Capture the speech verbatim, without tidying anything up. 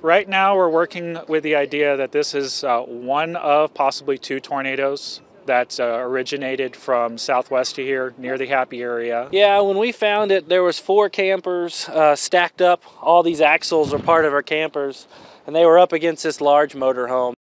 Right now we're working with the idea that this is uh, one of possibly two tornadoes that uh, originated from southwest of here near the Happy area. Yeah, when we found it, there was four campers uh, stacked up. All these axles are part of our campers, and they were up against this large motorhome.